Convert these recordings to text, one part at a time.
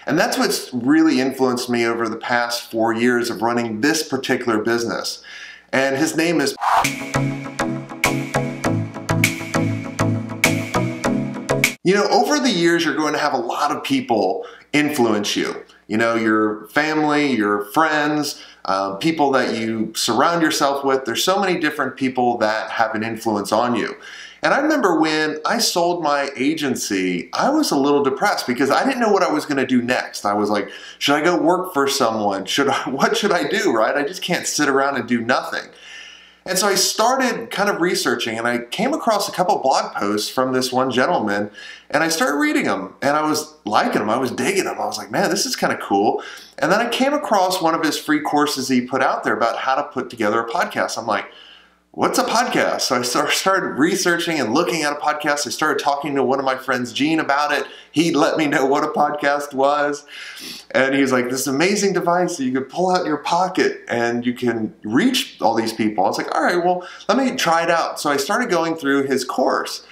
And that's what's really influenced me over the past 4 years of running this particular business. And his name is You know, over the years, you're going to have a lot of people influence you. You know, your family, your friends, people that you surround yourself with. There's so many different people that have an influence on you. And I remember when I sold my agency, I was a little depressed because I didn't know what I was going to do next. I was like, should I go work for someone? What should I do, right? I just can't sit around and do nothing. And so I started kind of researching, and I came across a couple blog posts from this one gentleman, and I started reading them, and I was liking them. I was digging them. I was like, man, this is kind of cool. And then I came across one of his free courses he put out there about how to put together a podcast. I'm like, what's a podcast? So I started researching and looking at a podcast. I started talking to one of my friends, Gene, about it. He let me know what a podcast was. And he was like, this amazing device that you could pull out in your pocket and you can reach all these people. I was like, all right, well, let me try it out. So I started going through his course,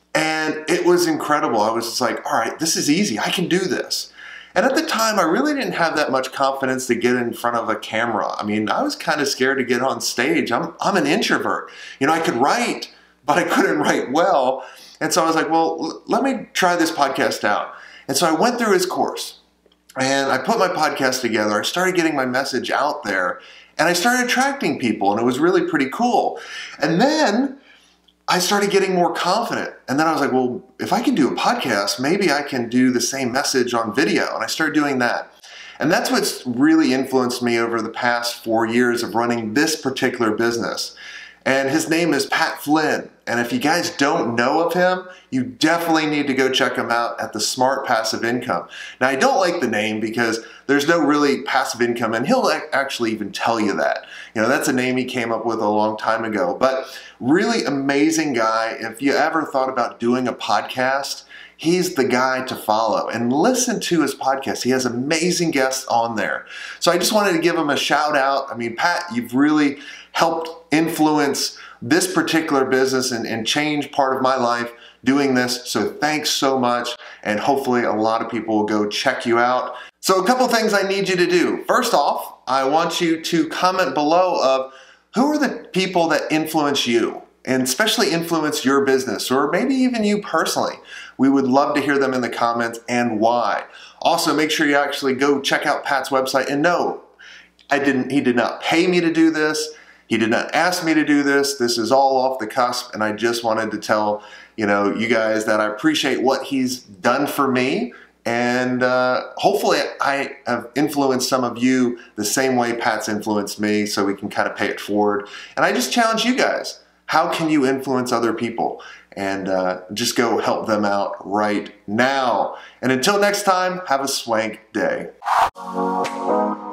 and it was incredible. I was just like, all right, this is easy. I can do this. And at the time, I really didn't have that much confidence to get in front of a camera. I mean, I was kind of scared to get on stage. I'm an introvert. You know, I could write, but I couldn't write well. And so I was like, well, let me try this podcast out. And so I went through his course, and I put my podcast together. I started getting my message out there, and I started attracting people, and it was really pretty cool. And then I started getting more confident. And then I was like, well, if I can do a podcast, maybe I can do the same message on video. And I started doing that. And that's what's really influenced me over the past 4 years of running this particular business. And his name is Flynn. And if you guys don't know of him, you definitely need to go check him out at the Smart Passive Income. Now, I don't like the name because there's no really passive income, and he'll actually even tell you that. You know, that's a name he came up with a long time ago. But really amazing guy. If you ever thought about doing a podcast, he's the guy to follow, and listen to his podcast. He has amazing guests on there. So I just wanted to give him a shout out. I mean, Pat, you've really helped influence this particular business and change part of my life doing this. So thanks so much. And hopefully a lot of people will go check you out. So a couple things I need you to do. First off, I want you to comment below of who are the people that influence you, and especially influence your business, or maybe even you personally. We would love to hear them in the comments and why. Also, make sure you actually go check out Pat's website. And no, he did not pay me to do this. He did not ask me to do this. This is all off the cusp, and I just wanted to tell you guys that I appreciate what he's done for me, and hopefully I have influenced some of you the same way Pat's influenced me, so we can kind of pay it forward. And I just challenge you guys, how can you influence other people? And just go help them out right now. And until next time, have a swank day.